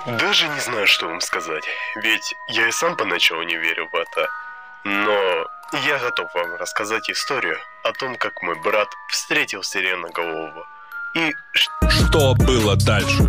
Даже не знаю, что вам сказать, ведь я и сам поначалу не верил в это. Но я готов вам рассказать историю о том, как мой брат встретил сиреноголового. И что было дальше?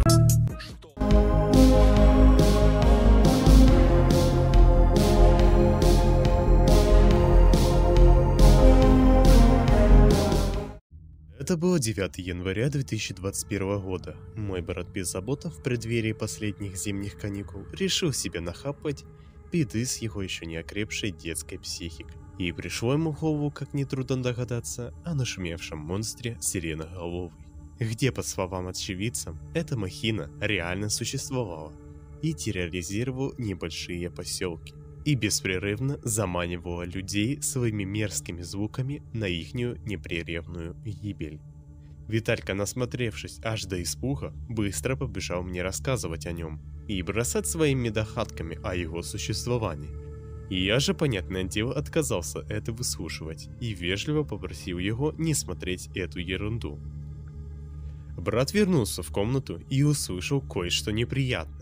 Это было 9 января 2021 года. Мой брат Беззабота в преддверии последних зимних каникул решил себе нахапать беды с его еще не окрепшей детской психикой. И пришло ему в голову, как нетрудно догадаться, о нашумевшем монстре Сиреноголовый, где, по словам очевидцев, эта махина реально существовала и терроризировала небольшие поселки. И беспрерывно заманивала людей своими мерзкими звуками на ихнюю непрерывную гибель. Виталька, насмотревшись аж до испуга, быстро побежал мне рассказывать о нем и бросать своими догадками о его существовании. И я же, понятное дело, отказался это выслушивать и вежливо попросил его не смотреть эту ерунду. Брат вернулся в комнату и услышал кое-что неприятное.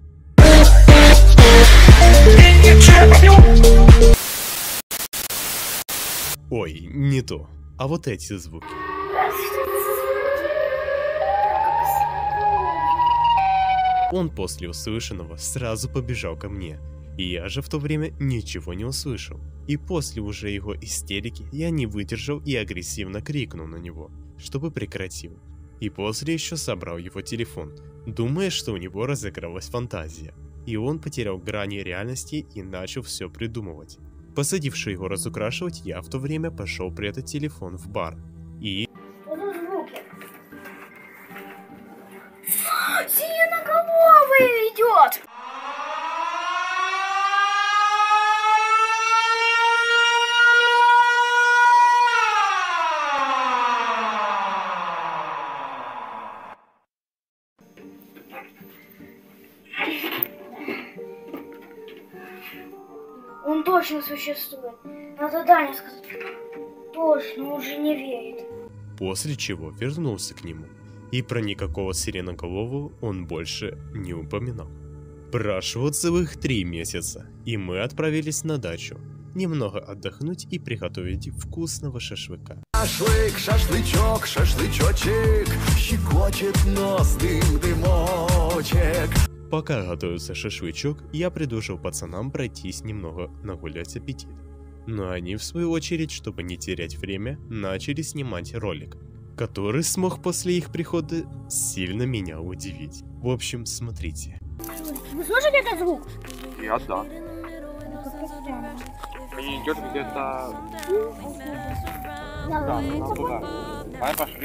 Ой, не то, а вот эти звуки. Он после услышанного сразу побежал ко мне, и я же в то время ничего не услышал. И после уже его истерики я не выдержал и агрессивно крикнул на него, чтобы прекратил. И после еще собрал его телефон, думая, что у него разыгралась фантазия. И он потерял грани реальности и начал все придумывать. Посадивший его разукрашивать, я в то время пошел прятать телефон в бар. И... Что за звуки? Сиреноголовый идет! Он точно существует. Надо Дане сказать. Точно, уже не верит. После чего вернулся к нему. И про никакого сиреноголового он больше не упоминал. Прошло целых 3 месяца, и мы отправились на дачу. Немного отдохнуть и приготовить вкусного шашлыка. Шашлык, шашлычок, шашлычочек, щекочет нос, дым, дымочек. Пока готовился шашлычок, я предложил пацанам пройтись немного нагулять аппетит. Но они, в свою очередь, чтобы не терять время, начали снимать ролик, который смог после их прихода сильно меня удивить. В общем, смотрите. Вы слышите этот звук? Я да. Мне идет где-то... Да, нам туда. Давай пошли.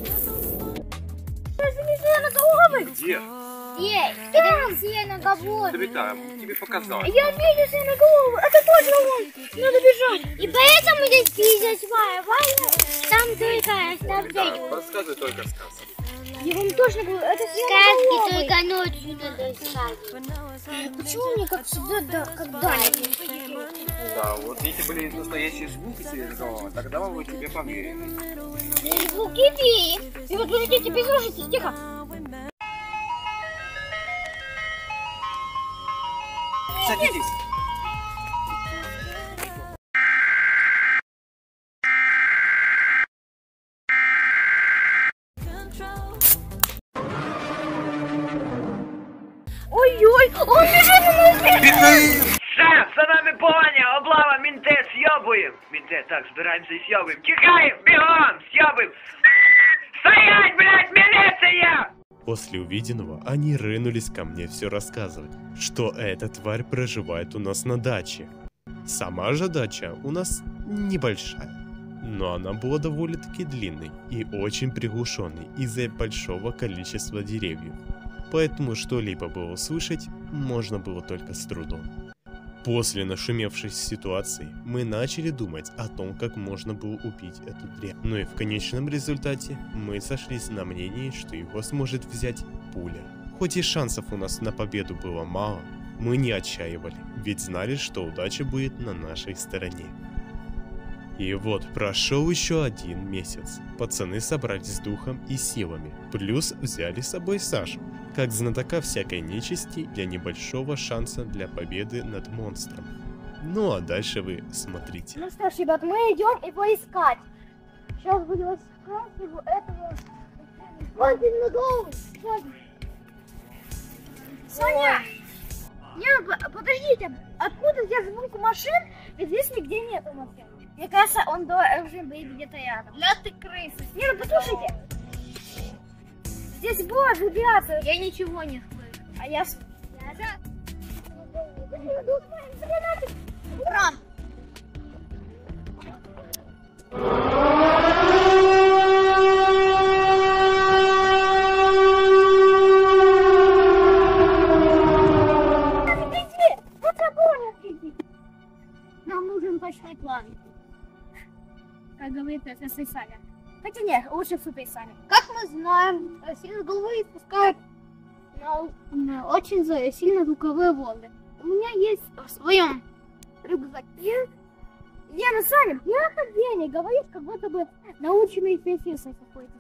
Это не сиреноголовый! Где? Ей, это сиреноголовый! Давида, тебе показалось. Я видел сиреноголовый! Это точно он! Надо бежать! И поэтому здесь пиздец Ваня, там только Да, рассказывай только сказки. я вам точно говорю, это Сказки сиреноголовый! только ночью надо искать. Почему мне как всегда, да, как Даня? Да, вот если были настоящие звуки сиреноголового, тогда мы бы тебе поверили. Звуки бей! И вот подождите, прислушайтесь, тихо! Садитесь. Ой-ой, он бежит на нас! Шеф, за нами погоня, облава, менты, съебуем. Менты, так, збираємося і съебуем. Тікаємо, бігом, съебуем. Стоять, блядь, милиция! После увиденного они рынулись ко мне все рассказывать, что эта тварь проживает у нас на даче. Сама же дача у нас небольшая, но она была довольно-таки длинной и очень приглушенной из-за большого количества деревьев, поэтому что-либо было услышать можно было только с трудом. После нашумевшей ситуации мы начали думать о том, как можно было убить эту дрянь. Но и в конечном результате мы сошлись на мнении, что его сможет взять пуля. Хоть и шансов у нас на победу было мало, мы не отчаивали, ведь знали, что удача будет на нашей стороне. И вот прошел еще 1 месяц. Пацаны собрались с духом и силами, плюс взяли с собой Сашу, как знатока всякой нечисти для небольшого шанса для победы над монстром. Ну а дальше вы смотрите. Ну что ж, ребят, мы идем его искать. Сейчас будем искать его этого. Смотрим на голову. Соня! Не, подождите, откуда здесь звук машин? Ведь здесь нигде нету машин. Мне кажется, он должен быть где-то рядом. Ля ты крыса. Не, ну послушайте. Здесь была вибрация. Я ничего не слышу. А я... Ран! Нам нужен точный план. Как говорит Супер Саня. Хотя нет, лучше Супер Саня. Как мы знаем, сильно головы испускают очень сильно звуковые волны. У меня есть в своем рюкзаке. Лена, Саня, я говоришь, как будто бы наученный профессор какой-то.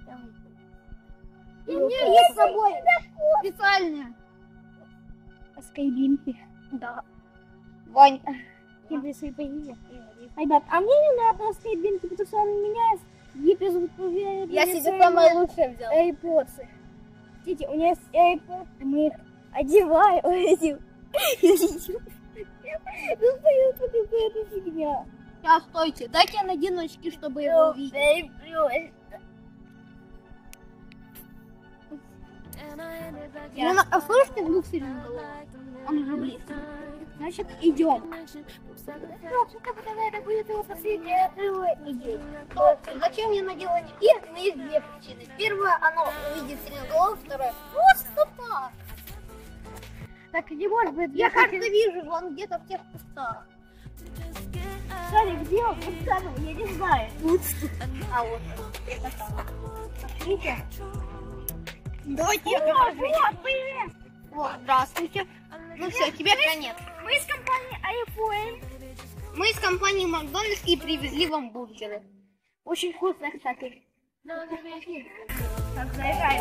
И у меня есть с собой специальные скайбинки. Да. Вань, тебе свои появились. Ребят, а мне не надо скайбинки, потому что он меняет гиперзвуковые. Я себе самое лучшее взял. AirPods. Видите, у меня есть AirPods, мы их одеваем. Ну, стоит вот эта фигня. Сейчас, стойте, дайте я надену очки, чтобы его увидеть. Ну, а слышите звук сиреноголового? Он уже близко. Значит, идем. Это будет его последняя неделя. Зачем я надела очки? Но есть две причины. Первая, оно увидит сиреноголового, вторая. Вот так. Так не может быть. Я как-то вижу, он где-то в тех кустах. Саня, где он? Вот там, я не знаю. А вот. Это там. Видите? Давайте я покажу. Вот, привет. Вот, здравствуйте. Ну все, тебе конец. Мы из компании iPhone. Мы из компании Макдональдс и привезли вам бургеры. Очень вкусно, кстати. Так, заезжаем.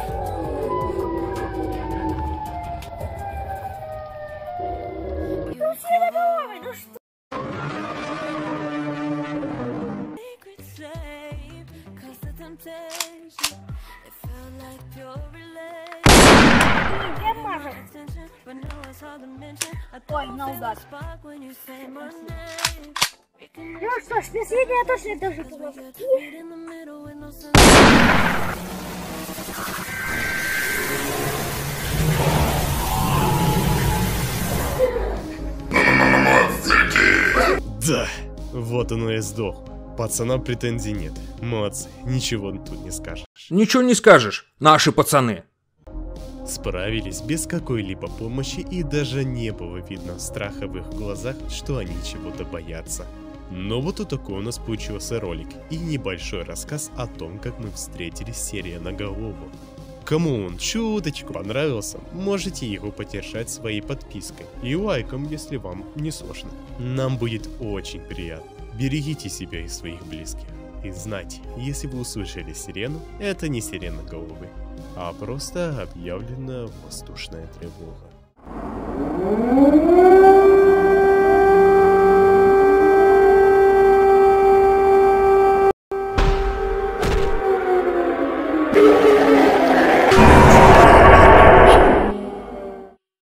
Ну сиреноголовый, ну что? Ой, наугад. Ну что ж, последнее я точно даже положу. Да, вот оно и сдох. Пацанам претензий нет. Молодцы, ничего тут не скажешь. Ничего не скажешь, наши пацаны. Справились без какой-либо помощи, и даже не было видно страха в их глазах, что они чего-то боятся. Но вот и такой у нас получился ролик и небольшой рассказ о том, как мы встретили сиреноголового. Кому он чуточку понравился, можете его поддержать своей подпиской и лайком, если вам не сложно. Нам будет очень приятно. Берегите себя и своих близких. И знайте, если вы услышали сирену, это не сиреноголовый, а просто объявлена воздушная тревога.